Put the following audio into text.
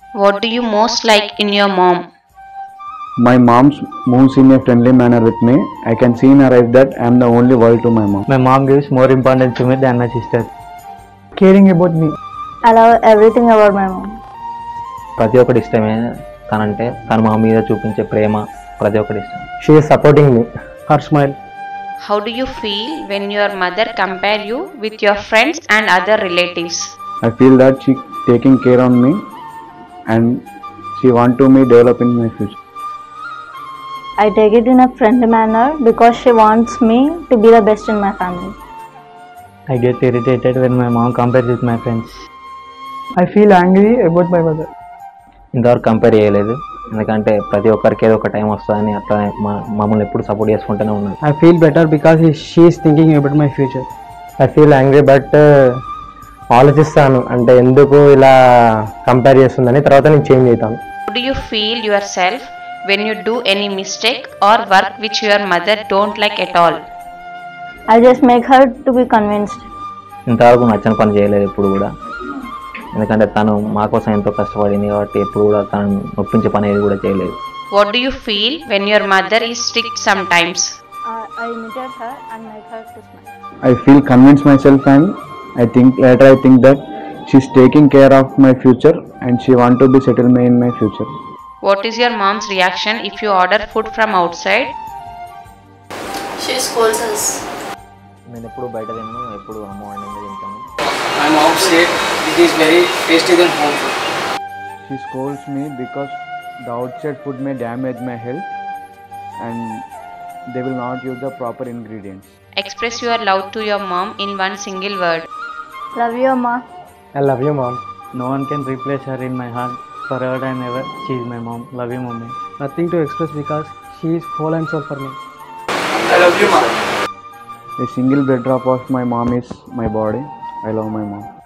What do you most like in your mom? My mom moves in a friendly manner with me. I can see in her eyes that I am the only world to my mom. My mom gives more importance to me than my sister. Caring about me. I love everything about my mom. ప్రతి ఒక్కటి ఇష్టమే తనంటే తన మా మీద చూపించే ప్రేమ ప్రతి ఒక్కటి ఇష్టం. She is supporting me. Her smile. How do you feel when your mother compare you with your friends and other relatives? I feel that she taking care on me and she want to me develop in my future. I take it in a friendly manner because she wants me to be the best in my family. I get irritated when my mom compares with my friends. I feel angry about my mother. ఇంతవరకు compare చేయలేదు, ఎందుకంటే ప్రతి ఒక్కరికి ఏదో ఒక time వస్తుందని అట్లా మమ్మల్ని ఎప్పుడు సపోర్ట్ చేసుకుంటూనే ఉన్నాను. I feel better because she is thinking about my future. I feel angry but ఆలోచిస్తాను, అంటే ఎందుకు ఇలా కంపేర్ చేస్తుందని, తర్వాత నేను చేంజ్ అవుతాను. How do you feel yourself when you do any mistake or work which your mother don't like at all? I just make her to be convinced. ఇంతవరకు నచ్చని పని చేయలేదు ఎప్పుడు కూడా, ఎందుకంటే తను మా కోసం ఎంతో కష్టపడింది కాబట్టి ఎప్పుడు కూడా తను నొప్పించే పని ఏది కూడా చేయలేదు. What do you feel when your mother is strict sometimes? I imitate her and make her to smile. I feel convinced myself and I think that she's taking care of my future and she want to be settle me in my future. What is your mom's reaction if you order food from outside? She scolds us. నేను ఎప్పుడు బయట తిన్నాను, ఎప్పుడు అమ్మ వండిందే తింటాను. My mom said it is very tasty than home food. She scolds me because the outside food may damage my health and they will not use the proper ingredients. Express your love to your mom in one single word. Love you, Ma. I love you, mom. No one can replace her in my heart forever and ever. She is my mom. Love you, mommy. Nothing to express because she is whole and soul for me. I love you, mom. A single blood drop of my mom is my body. I love my mom.